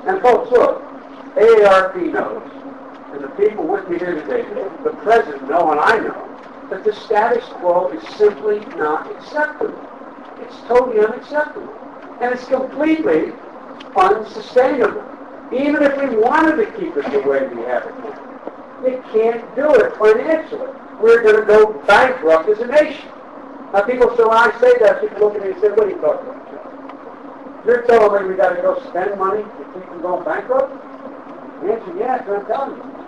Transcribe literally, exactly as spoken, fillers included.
And folks, look, A A R P knows, and the people with me here today, the President know and I know, that the status quo is simply not acceptable. It's totally unacceptable. And it's completely unsustainable. Even if we wanted to keep it the way we have it now, you can't do it financially. We're going to go bankrupt as a nation. Now people say, when I say that, people look at me and say, what are you talking about? You're telling me we got to go spend money to keep from going bankrupt? The answer, yeah, that's what I'm telling you.